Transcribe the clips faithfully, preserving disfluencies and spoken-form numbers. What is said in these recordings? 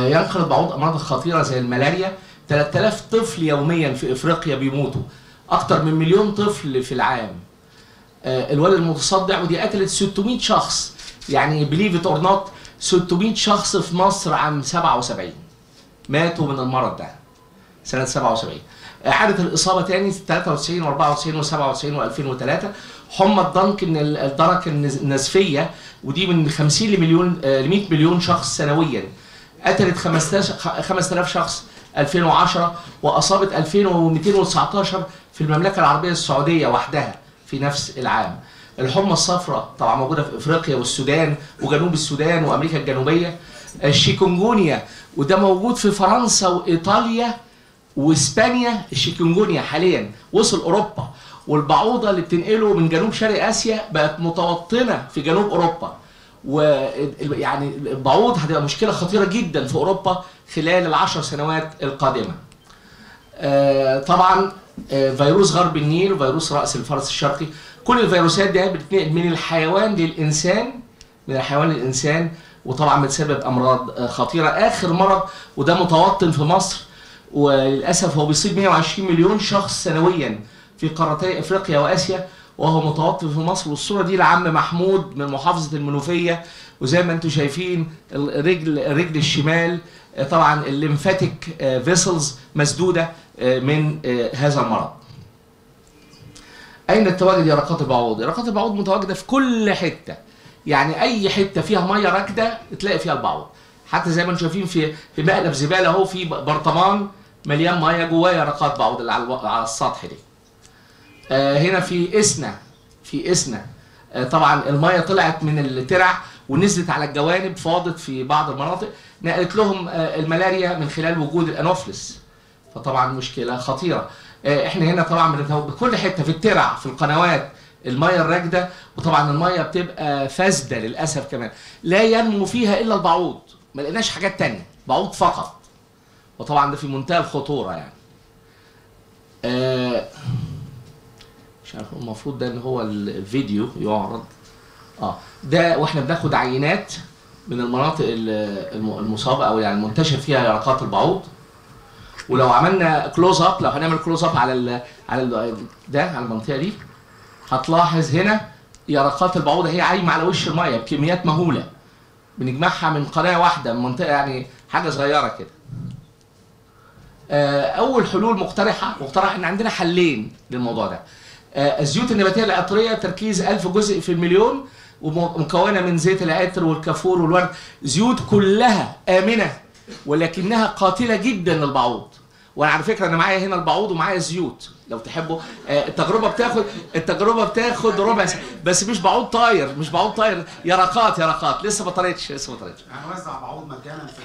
ينقل البعوض امراض خطيره زي الملاريا. ثلاثة آلاف طفل يوميا في افريقيا بيموتوا، اكتر من مليون طفل في العام. الولد المتصدع ودي قتلت ستمائة شخص، يعني بليف ات اور نوت ستمائة شخص في مصر عام سبعة وسبعين ماتوا من المرض ده سنه سبعة وسبعين. اعاده الاصابه تاني ثلاثة وتسعين وأربعة وتسعين وسبعة وتسعين وألفين وثلاثة. حمى الضنك الدرك النزفيه ودي من خمسين لمليون ل مائة مليون شخص سنويا، قتلت خمسة آلاف شخص ألفين وعشرة، واصابت ألفين ومئتين وتسعة عشر في المملكه العربيه السعوديه وحدها في نفس العام. الحمى الصفراء طبعا موجوده في افريقيا والسودان وجنوب السودان وامريكا الجنوبيه. الشيكونجونيا وده موجود في فرنسا وايطاليا واسبانيا. الشيكونجونيا حاليا وصل اوروبا، والبعوضه اللي بتنقله من جنوب شرق اسيا بقت متوطنه في جنوب اوروبا، ويعني البعوض هتبقى مشكله خطيره جدا في اوروبا خلال العشر سنوات القادمه. آه طبعا آه فيروس غرب النيل وفيروس راس الفرس الشرقي، كل الفيروسات دي بتتنقل من الحيوان للانسان، من الحيوان للانسان، وطبعا بتسبب امراض خطيره. اخر مرض وده متوطن في مصر، وللاسف هو بيصيب مئة وعشرين مليون شخص سنويا في قارتي افريقيا واسيا، وهو متوطن في مصر. والصوره دي لعم محمود من محافظه المنوفيه، وزي ما انتم شايفين الرجل الرجل الشمال طبعا الليمفاتيك فيسلز مسدوده من هذا المرض. اين التواجد يرقات البعوض؟ يرقات البعوض متواجده في كل حته، يعني اي حته فيها ميه راكده تلاقي فيها البعوض. حتى زي ما انتم شايفين في في مقلب زباله اهو، في برطمان مليان ميه جواه يرقات بعوض اللي على السطح دي. آه هنا في اسنا، في اسنا آه طبعا الميه طلعت من الترع ونزلت على الجوانب، فاضت في بعض المناطق، نقلت لهم آه الملاريا من خلال وجود الانوفلس، فطبعا مشكله خطيره. آه احنا هنا طبعا بكل حته في الترع في القنوات الميه الراكده، وطبعا الميه بتبقى فاسده للاسف كمان، لا ينمو فيها الا البعوض، ما لقيناش حاجات تانية، بعوض فقط، وطبعا ده في منتهى الخطوره يعني. آه مش عارف المفروض ده ان هو الفيديو يعرض اه ده، واحنا بناخد عينات من المناطق المصابه او يعني المنتشر فيها يرقات البعوض، ولو عملنا كلوز اب، لو هنعمل كلوز اب على ال على ال ده على المنطقه دي، هتلاحظ هنا يرقات البعوض هي عايمه على وش الميه بكميات مهوله، بنجمعها من قناه واحده من منطقه يعني حاجه صغيره كده. اول حلول مقترحه مقترح ان عندنا حلين للموضوع ده. الزيوت النباتيه العطريه تركيز ألف جزء في المليون، ومكونه من زيت العطر والكافور والورد، زيوت كلها امنه ولكنها قاتله جدا للبعوض. وانا على فكره انا معايا هنا البعوض ومعايا الزيوت لو تحبوا. التجربه بتاخد التجربه بتاخد ربع ساعه، بس مش بعوض طاير، مش بعوض طاير، يرقات يرقات لسه ما طارتش لسه ما طارتش. هنوزع بعوض مجانا في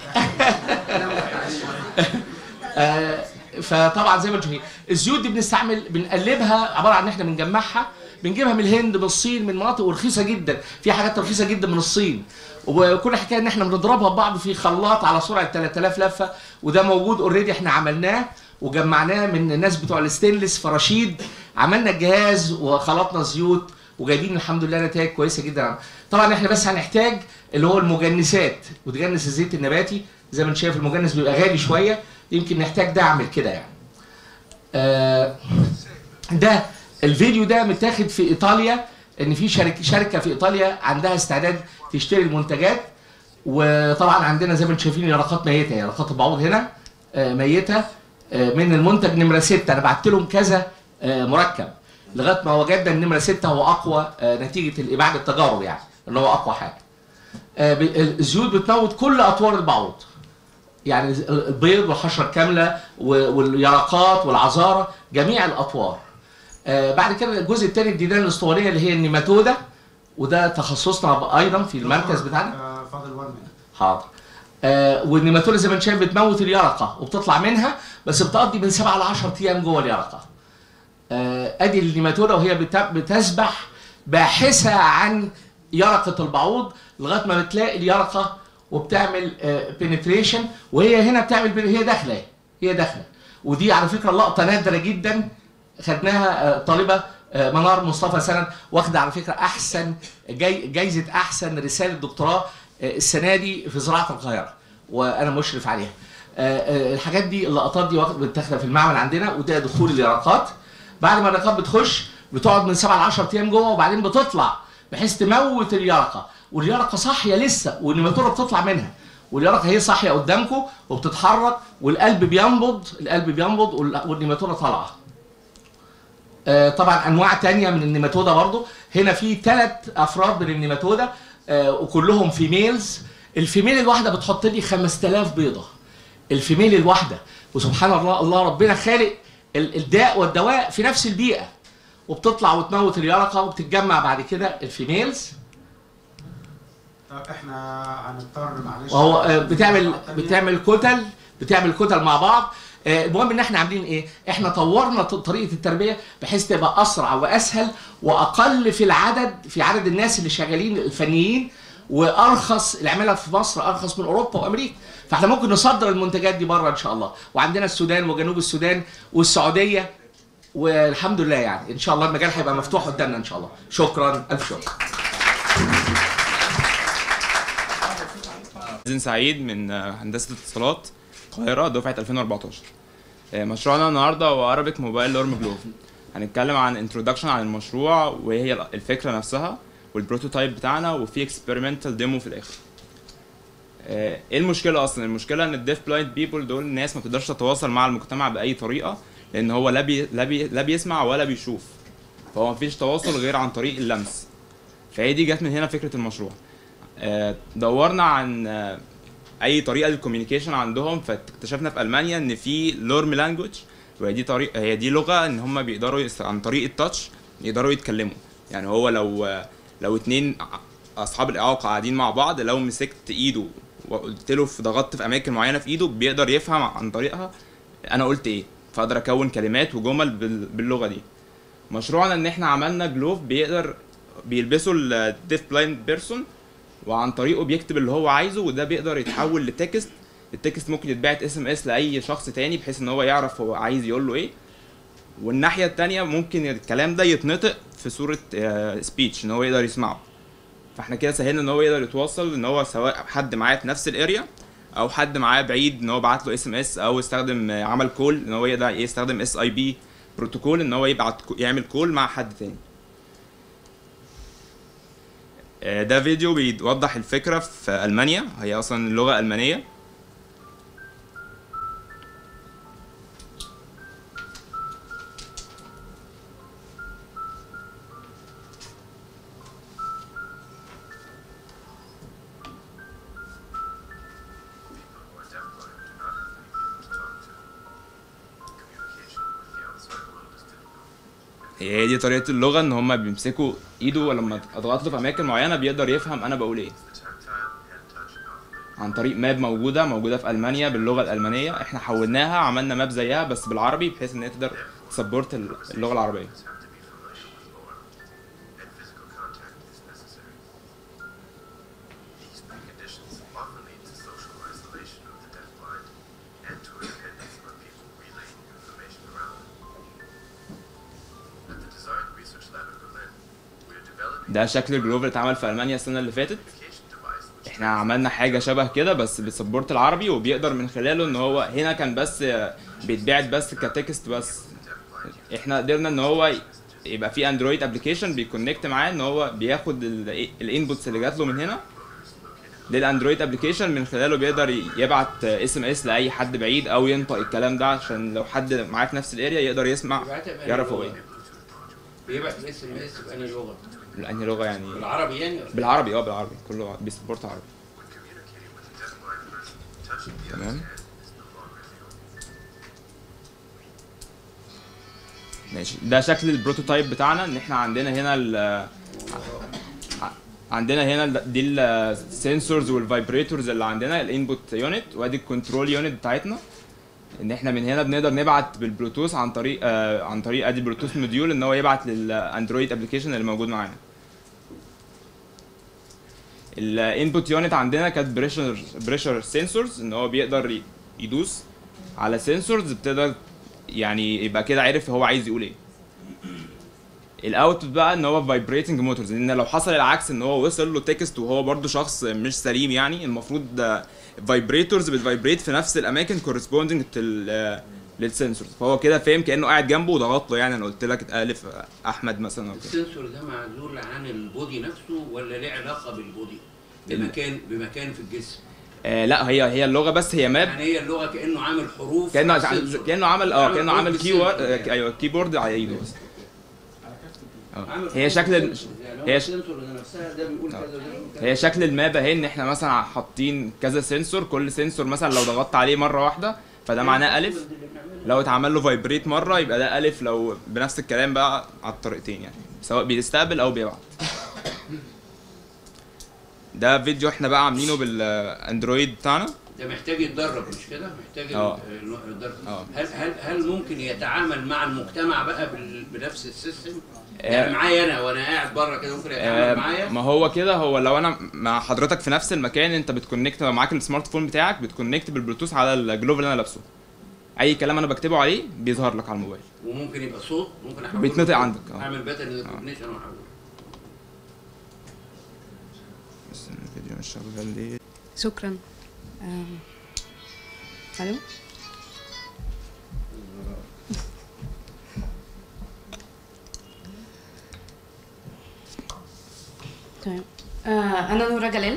الاخر. فطبعا زي ما انتم شايفين الزيوت دي بنستعمل بنقلبها، عباره عن ان احنا بنجمعها، بنجيبها من الهند من الصين من مناطق ورخيصه جدا، في حاجات رخيصه جدا من الصين، وكل حكايه ان احنا بنضربها ببعض في خلاط على سرعه ثلاثة آلاف لفه، وده موجود اوريدي احنا عملناه وجمعناه من الناس بتوع الستينلس في رشيد، عملنا الجهاز وخلطنا زيوت وجايبين الحمد لله نتائج كويسه جدا. طبعا احنا بس هنحتاج اللي هو المجنسات، وتجنس الزيت النباتي زي ما انت شايف المجنس بيبقى غالي شويه، يمكن نحتاج ده اعمل كده يعني. آه ده الفيديو ده متاخد في ايطاليا، ان في شركه شركه في ايطاليا عندها استعداد تشتري المنتجات، وطبعا عندنا زي ما انتم شايفين يرقات ميته، يرقات البعوض هنا آه ميته آه من المنتج نمره ستة. انا بعت لهم كذا آه مركب لغايه ما وجدنا ان نمره ستة هو اقوى آه نتيجه بعد التجارب يعني ان هو اقوى حاجه. آه الزيوت بتموت كل اطوار البعوض، يعني البيض والحشره الكامله واليرقات والعذاره جميع الاطوار. آه بعد كده الجزء الثاني الديدان الاسطوانيه اللي هي النيماتودا، وده تخصصنا ايضا في المركز بتاعنا. فاضل واحد منها. حاضر. آه والنيماتودا زي ما انت شايف بتموت اليرقه وبتطلع منها، بس بتقضي من سبعة ل عشرة ايام جوه اليرقه. آه ادي النيماتودا وهي بتسبح باحثه عن يرقه البعوض لغايه ما بتلاقي اليرقه وبتعمل بنتريشن، وهي هنا بتعمل هي داخله هي داخله ودي على فكره لقطه نادره جدا، خدناها طالبه منار مصطفى سند، واخده على فكره احسن جاي جايزه احسن رساله دكتوراه السنه دي في زراعه القاهره، وانا مشرف عليها. الحاجات دي اللقطات دي بتاخدها في المعمل عندنا، وده دخول اليرقات. بعد ما اليرقات بتخش بتقعد من سبعة ل عشرة ايام جوه، وبعدين بتطلع بحيث تموت اليرقه، واليرقه صاحيه لسه والنيماتوده بتطلع منها، واليرقه هي صاحيه قدامكم وبتتحرك، والقلب بينبض القلب بينبض والنيماتوده طالعه. آه طبعا انواع ثانيه من النيماتوده برضو. هنا في ثلاث افراد من النيماتوده آه وكلهم فيميلز. الفيميل الواحده بتحط لي خمسة آلاف بيضه، الفيميل الواحده. وسبحان الله، الله ربنا خالق الداء والدواء في نفس البيئه، وبتطلع وتموت اليرقه وبتتجمع بعد كده الفيميلز. طب احنا هنضطر معلش، وهو بتعمل بتعمل كتل بتعمل كتل مع بعض. المهم ان احنا عاملين ايه؟ احنا طورنا طريقه التربيه بحيث تبقى اسرع واسهل واقل في العدد، في عدد الناس اللي شغالين الفنيين، وارخص. العماله في مصر ارخص من اوروبا وامريكا، فاحنا ممكن نصدر المنتجات دي بره ان شاء الله. وعندنا السودان وجنوب السودان والسعوديه، والحمد لله يعني ان شاء الله المجال هيبقى مفتوح قدامنا ان شاء الله. شكرا، الف شكر. زين سعيد من هندسه اتصالات القاهره دفعه ألفين وأربعتاشر. مشروعنا النهارده هو عربيك موبايل لورم جلوف. هنتكلم عن انترودكشن عن المشروع وهي الفكره نفسها والبروتوتايب بتاعنا، وفي اكسبيرمنتال ديمو في الاخر. ايه المشكله اصلا؟ المشكله ان الديف بلايند بيبول دول ناس ما بتقدرش تتواصل مع المجتمع باي طريقه، لان هو لا بي لا, بي لا بيسمع ولا بيشوف، فهو مفيش تواصل غير عن طريق اللمس. فهي دي جت من هنا فكره المشروع. دورنا عن اي طريقه للكوميونيكيشن عندهم، فاكتشفنا في المانيا ان في لورم لانجوج، وهي دي طريقه هي دي لغه ان هم بيقدروا عن طريق التاتش يقدروا يتكلموا. يعني هو لو لو اتنين اصحاب الاعاقه قاعدين مع بعض، لو مسكت ايده وقلت له في ضغطت في اماكن معينه في ايده، بيقدر يفهم عن طريقها انا قلت ايه، فاقدر اكون كلمات وجمل باللغه دي. مشروعنا ان احنا عملنا جلوف بيقدر بيلبسه الديف بلايند بيرسون، وعن طريقه بيكتب اللي هو عايزه، وده بيقدر يتحول لتكست. التكست ممكن يتبعت اس ام اس لاي شخص تاني بحيث ان هو يعرف هو عايز يقول له ايه. والناحيه التانيه ممكن الكلام ده يتنطق في صوره سبيتش ان هو يقدر يسمعه. فاحنا كده سهلنا ان هو يقدر يتواصل، ان هو سواء حد معاه في نفس الاريا او حد معاه بعيد ان هو بعت له اس ام اس، او استخدم عمل كول ان هو يقدر يستخدم اس اي بي بروتوكول ان هو يبعت يعمل كول مع حد تاني. ده فيديو بيوضح الفكرة في ألمانيا، هي أصلا اللغة ألمانية. هي دي طريقة اللغة، ان هما بيمسكوا ايده ولما اضغط له في اماكن معينة بيقدر يفهم انا بقول ايه. عن طريق ماب موجودة موجودة في المانيا باللغة الالمانية، احنا حولناها عملنا ماب زيها بس بالعربي بحيث ان هي تقدر تسبورت اللغة العربية. ده شكل الجلوف اللي اتعمل في المانيا السنه اللي فاتت. احنا عملنا حاجه شبه كده بس بتسبورت العربي، وبيقدر من خلاله ان هو هنا كان بس بيتبعت بس كتكست بس. احنا قدرنا ان هو يبقى في اندرويد ابلكيشن بيكونكت معاه، ان هو بياخد الانبوتس اللي جات له من هنا للاندرويد ابلكيشن، من خلاله بيقدر يبعت اس ام اس لاي حد بعيد او ينطق الكلام ده، عشان لو حد معاه في نفس الاريا يقدر يسمع يعرف هو ايه. بيبعت الاس ام اس بأنهي لغه؟ بأنهي لغه يعني؟ بالعربي يعني؟ بالعربي اه بالعربي، كله بيسبورت عربي. تمام. ماشي، ده شكل البروتوتايب بتاعنا. ان احنا عندنا هنا ال عندنا هنا دي السنسورز والفايبريتورز اللي عندنا، الانبوت يونت، وادي الكنترول يونت بتاعتنا. ان احنا من هنا بنقدر نبعت بالبلوتوث عن طريق آه عن طريق ادي بلوتوث موديول ان هو يبعت للاندرويد ابلكيشن اللي موجود معانا. الانبوت يونت عندنا كانت بريشر بريشر سنسورز، ان هو بيقدر يدوس على سنسورز بتقدر يعني يبقى كده عارف هو عايز يقول ايه. الاوتبوت بقى ان هو فايبريتنج موتورز، لان لو حصل العكس ان هو وصل له تكست وهو برده شخص مش سليم، يعني المفروض فايبريتورز بتفايبريت في نفس الاماكن كورسبوندنج للسنسورز، فهو كده فاهم كانه قاعد جنبه وضغط له، يعني انا قلت لك اتالف احمد مثلا او كده. السنسور ده معزول عن البودي نفسه ولا ليه علاقه بالبودي بمكان بمكان في الجسم؟ آه لا، هي هي اللغه بس هي ماب، يعني هي اللغه كانه عامل حروف، كانه كانه عمل اه كانه عمل كيورد، ايوه كيبورد على ايده بس. اه هي شكل هي نفسها ده بيقول كذا، هي شكل الماب اهي، ان احنا مثلا حاطين كذا سنسور، كل سنسور مثلا لو ضغطت عليه مره واحده فده معناه الف، لو اتعمل له فايبريت مره يبقى ده الف، لو بنفس الكلام بقى على الطريقتين يعني، سواء بيستقبل او بيبعت. ده فيديو احنا بقى عاملينه بالاندرويد بتاعنا. ده محتاج يتدرب مش كده؟ محتاج اه يتدرب. اه هل هل هل ممكن يتعامل مع المجتمع بقى بنفس السيستم؟ يعني معايا انا وانا قاعد بره كده ممكن يتعامل معايا؟ ما هو كده، هو لو انا مع حضرتك في نفس المكان انت بتكونكت، لو معاك السمارت فون بتاعك بتكونكت بالبلوتوث على الجلوف اللي انا لابسه، اي كلام انا بكتبه عليه بيظهر لك على الموبايل، وممكن يبقى صوت، ممكن احوله بيتنطق عندك. اه اعمل باترن ريكوجنيشن واحوله. بس الفيديو مش شغال ليه؟ شكرا. الو تمام. انا نورا جلال.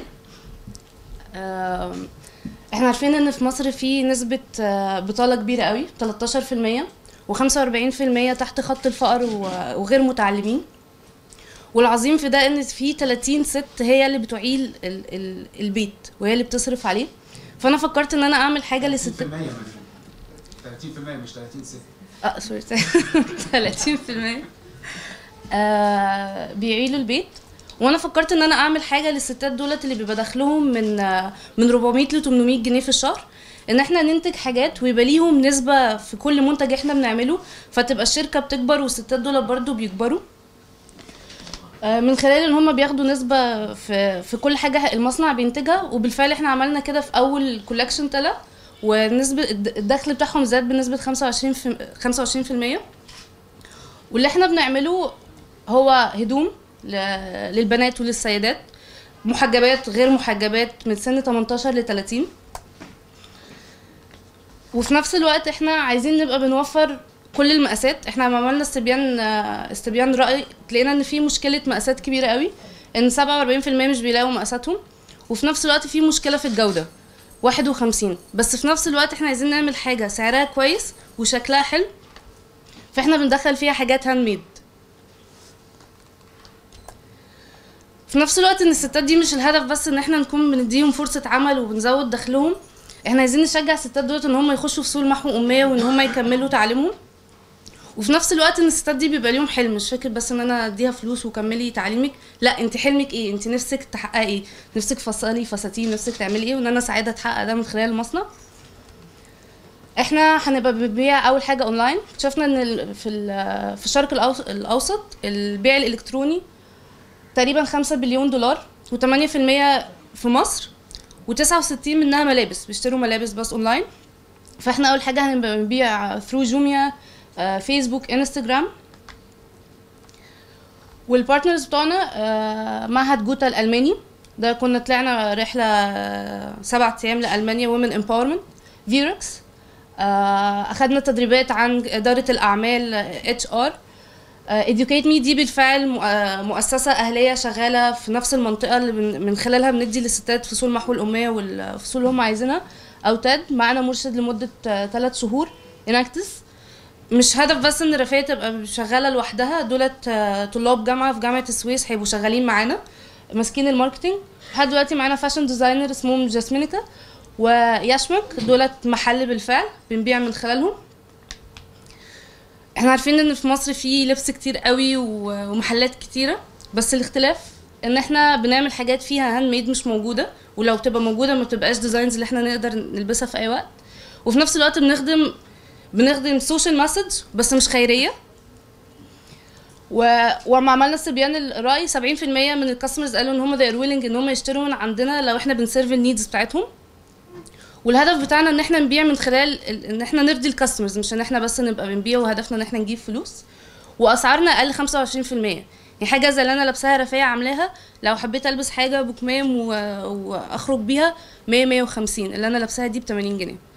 احنا عارفين ان في مصر في نسبه بطاله كبيره قوي، تلتاشر في المية وخمسة وأربعين في المية تحت خط الفقر وغير متعلمين، والعظيم في ده ان في تلاتين ست هي اللي بتعيل البيت وهي اللي بتصرف عليه. فانا فكرت ان انا اعمل حاجه للست. تلاتين في المية مش تلاتين ست. اه سوري تلاتين في المية آه بيعيلوا البيت، وانا فكرت ان انا اعمل حاجه للستات دولت اللي بيبقى دخلهم من من أربعمية ل تمنمية جنيه في الشهر، ان احنا ننتج حاجات ويبقى ليهم نسبه في كل منتج احنا بنعمله، فتبقى الشركه بتكبر والستات دول برضو بيكبروا من خلال ان هم بياخدوا نسبه في في كل حاجه المصنع بينتجها. وبالفعل احنا عملنا كده في اول كولكشن طلع، ونسبه الدخل بتاعهم زاد بنسبه خمسة وعشرين في المية. واللي احنا بنعمله هو هدوم للبنات وللسيدات، محجبات غير محجبات من سن تمنتاشر ل تلاتين. وفي نفس الوقت احنا عايزين نبقى بنوفر كل المقاسات. احنا لما عملنا استبيان استبيان رأي لقينا ان في مشكله مقاسات كبيره قوي، ان سبعة وأربعين في المية مش بيلاقوا مقاساتهم، وفي نفس الوقت في مشكله في الجوده واحد وخمسين. بس في نفس الوقت احنا عايزين نعمل حاجه سعرها كويس وشكلها حلو، فاحنا بندخل فيها حاجات هاند ميد. في نفس الوقت ان الستات دي مش الهدف بس ان احنا نكون بنديهم فرصه عمل وبنزود دخلهم، احنا عايزين نشجع الستات دول ان هم يخشوا في سوق المحو اميه وان هم يكملوا تعليمهم. وفي نفس الوقت ان الستات دي بيبقى ليهم حلم، مش فكره بس ان انا اديها فلوس وكملي تعليمك، لا انت حلمك ايه، انت نفسك تحققي ايه، نفسك تفصلي فساتين، نفسك تعملي ايه، وان انا اساعدها تحقق ده من خلال المصنع. احنا هنبقى بنبيع اول حاجه اونلاين. اكتشفنا ان في في الشرق الاوسط البيع الالكتروني تقريبا خمسة بليون دولار، وتمانية في المية في مصر، وتسعة وستين منها ملابس، بيشتروا ملابس بس اونلاين. فاحنا اول حاجه هنبقى بنبيع ثرو جوميا، فيسبوك، انستجرام. والبارتنرز بتوعنا معهد جوتا الالماني، ده كنا طلعنا رحله سبعة ايام لالمانيا وومن امباورمنت. فيركس اخدنا تدريبات عن اداره الاعمال اتش ار. educate me دي بالفعل مؤسسه اهليه شغاله في نفس المنطقه اللي من خلالها بندي للستات فصول محو الاميه والفصول اللي هم عايزينها. اوتاد معانا مرشد لمده ثلاث شهور. اناكتس مش هدف بس ان رفاهيه تبقى شغاله لوحدها، دولت طلاب جامعه في جامعه السويس هيبقوا شغالين معانا ماسكين الماركتنج. لحد دلوقتي معانا فاشن ديزاينر اسمهم جاسمينيكا وياشمك، دولت محل بالفعل بنبيع من خلالهم. احنا عارفين ان في مصر في لبس كتير قوي ومحلات كتيره، بس الاختلاف ان احنا بنعمل حاجات فيها هاند ميد مش موجوده، ولو تبقى موجوده ما بتبقاش ديزاينز اللي احنا نقدر نلبسها في اي وقت. وفي نفس الوقت بنخدم بنخدم سوشيال مسج بس مش خيريه. و... وما عملنا استبيان الرأي سبعين في المية من الكاستمرز قالوا ان هم they are willing ان هم يشتروا من عندنا لو احنا بنسيرف النيدز بتاعتهم. والهدف بتاعنا ان احنا نبيع من خلال ان احنا نرضي الكاستمرز، مش ان احنا بس نبقى بنبيع وهدفنا ان احنا نجيب فلوس. واسعارنا اقل خمسة وعشرين في المية. يعني حاجه زي اللي انا لابساها رفاهيه عاملاها، لو حبيت البس حاجه بكمام و... واخرج بيها مية مية وخمسين، اللي انا لابساها دي ب تمانين جنيه.